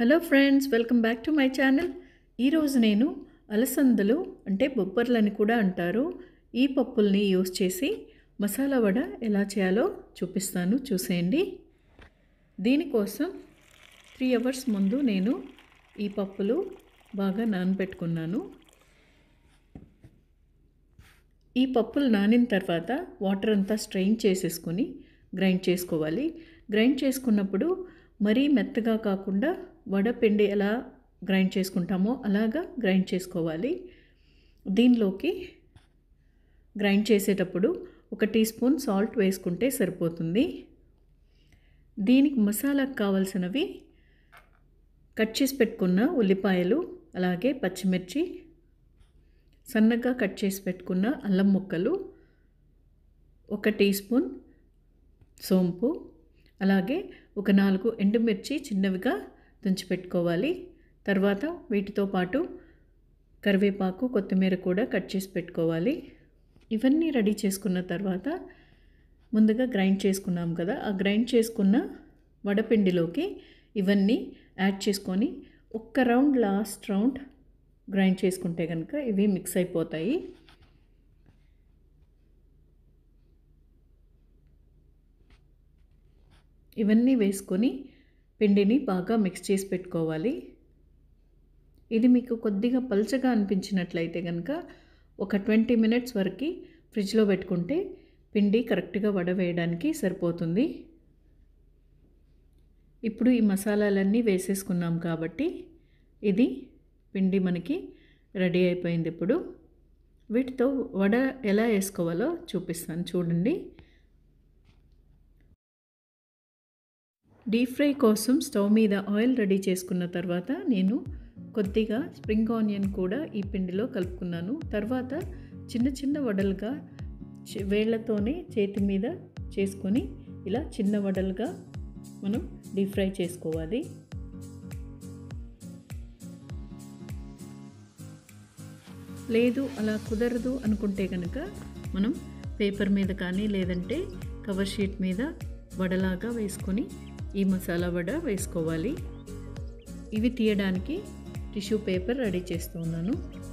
Hello friends, welcome back to my channel. ఈరోజు నేను అలసందలు అంటే బొబ్బర్లని కూడా అంటారు, ఈ పప్పుల్ని యూస్ చేసి మసాలా వడ ఎలా చేయాలో చూపిస్తాను, చూసేయండి. దీనికోసం 3 hours ముందు నేను ఈ పప్పులు బాగా నానబెట్టుకున్నాను. ఈ పప్పులు నానిన తర్వాత వాటర్ అంతా స్ట్రెయిన్ చేసేసుకొని గ్రైండ్ చేసుకోవాలి. గ్రైండ్ చేసుకున్నప్పుడు మరీ మెత్తగా కాకుండా వడపిండి ఎలా గ్రైండ్ చేసుకుంటామో అలాగా గ్రైండ్ చేసుకోవాలి. దీనిలోకి గ్రైండ్ చేసేటప్పుడు 1 టీ స్పూన్ సాల్ట్ వేసుకుంటే సరిపోతుంది. దీనికి మసాలాకు కావాల్సినవి కట్ చేసి పెట్టుకున్న ఉల్లిపాయలు, అలాగే పచ్చిమిర్చి, సన్నగా కట్ చేసి పెట్టుకున్న అల్లం ముక్కలు, 1 టీ స్పూన్ సోంపు, అలాగే 4 ఎండుమిర్చి చిన్నవిగా తుంచి పెట్టుకోవాలి. తర్వాత వీటితో పాటు కరివేపాకు, కొత్తిమీర కూడా కట్ చేసి పెట్టుకోవాలి. ఇవన్నీ రెడీ చేసుకున్న తర్వాత ముందుగా గ్రైండ్ చేసుకున్నాం కదా, ఆ గ్రైండ్ చేసుకున్న వడపిండిలోకి ఇవన్నీ యాడ్ చేసుకొని లాస్ట్ రౌండ్ గ్రైండ్ చేసుకుంటే కనుక ఇవి మిక్స్ అయిపోతాయి. ఇవన్నీ వేసుకొని పిండిని బాగా మిక్స్ చేసి పెట్టుకోవాలి. ఇది మీకు కొద్దిగా పల్చగా అనిపించినట్లయితే కనుక ఒక 20 minutes వరకు ఫ్రిడ్జ్లో పెట్టుకుంటే పిండి కరెక్ట్గా వడ వేయడానికి సరిపోతుంది. ఇప్పుడు ఈ మసాలాలన్నీ వేసేసుకున్నాం కాబట్టి ఇది పిండి మనకి రెడీ అయిపోయింది. ఇప్పుడు వీటితో వడ ఎలా వేసుకోవాలో చూపిస్తాను, చూడండి. డీప్ ఫ్రై కోసం స్టవ్ మీద ఆయిల్ రెడీ చేసుకున్న తర్వాత నేను కొద్దిగా స్ప్రింగ్ ఆనియన్ కూడా ఈ పిండిలో కలుపుకున్నాను. తర్వాత చిన్న చిన్న వడలుగా వేళ్లతోనే చేతి మీద చేసుకొని ఇలా చిన్న వడలుగా మనం డీప్ ఫ్రై చేసుకోవాలి. లేదు అలా కుదరదు అనుకుంటే కనుక మనం పేపర్ మీద కానీ లేదంటే కవర్ షీట్ మీద వడలాగా వేసుకొని ఈ మసాలా వడ వేసుకోవాలి. ఇవి తీయడానికి టిష్యూ పేపర్ రెడీ చేస్తున్నాను.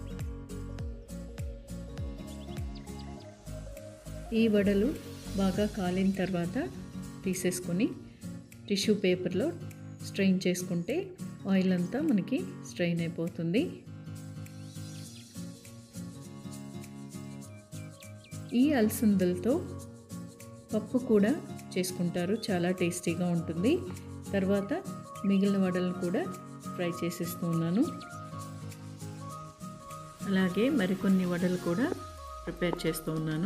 ఈ వడలు బాగా కాలిన తర్వాత తీసేసుకొని టిష్యూ పేపర్లో స్ట్రెయిన్ చేసుకుంటే ఆయిల్ అంతా మనకి స్ట్రెయిన్ అయిపోతుంది. ఈ అలసందలతో పప్పు కూడా చేసుకుంటారు, చాలా టేస్టీగా ఉంటుంది. తర్వాత మిగిలిన వడలను కూడా ఫ్రై చేసేస్తూ ఉన్నాను. అలాగే మరికొన్ని వడలు కూడా ప్రిపేర్ చేస్తూ ఉన్నాను.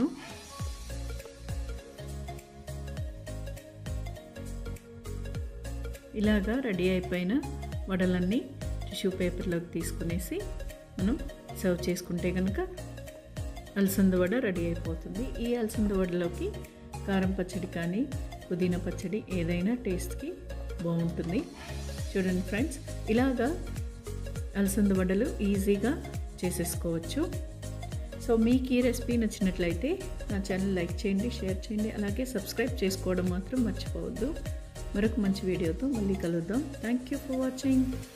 ఇలాగా రెడీ అయిపోయిన వడలన్నీ టిష్యూ పేపర్లోకి తీసుకునేసి మనం సర్వ్ చేసుకుంటే కనుక అలసంద వడ రెడీ అయిపోతుంది. ఈ అలసంద వడలోకి కారం పచ్చడి కానీ పుదీనా పచ్చడి ఏదైనా టేస్ట్కి బాగుంటుంది. చూడండి ఫ్రెండ్స్, ఇలాగా అలసంద వడలు ఈజీగా చేసేసుకోవచ్చు. సో మీకు ఈ రెసిపీ నచ్చినట్లయితే నా ఛానల్ లైక్ చేయండి, షేర్ చేయండి, అలాగే సబ్స్క్రైబ్ చేసుకోవడం మాత్రం మర్చిపోవద్దు. మరొక మంచి వీడియోతో మళ్ళీ కలుద్దాం. Thank you for watching.